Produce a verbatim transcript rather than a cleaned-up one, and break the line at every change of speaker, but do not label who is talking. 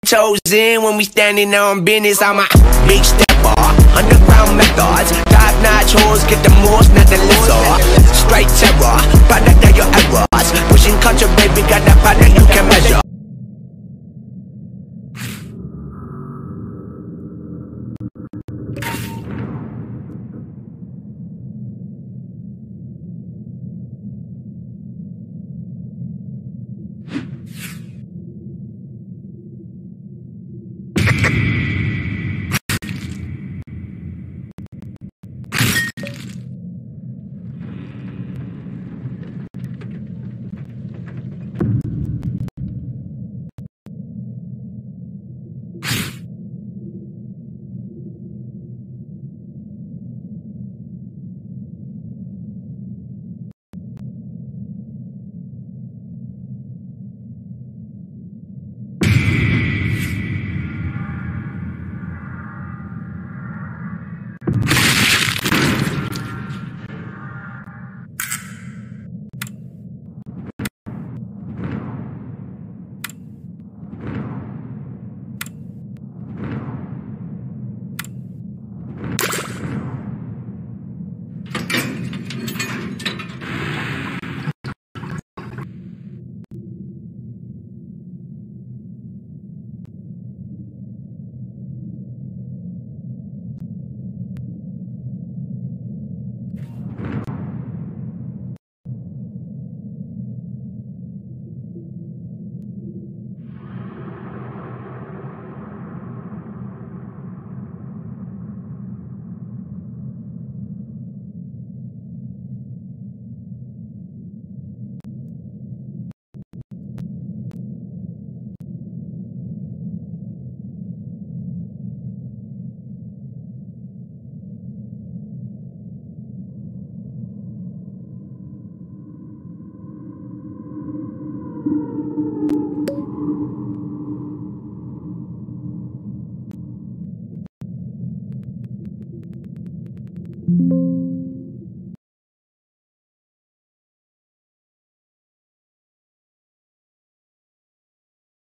Chosen when we standing on business. I'm a big stepper, underground methods, top-notch hoes, get the most, not the lesser. Straight terror, product of your errors. Pushing culture, baby, got that product you can measure.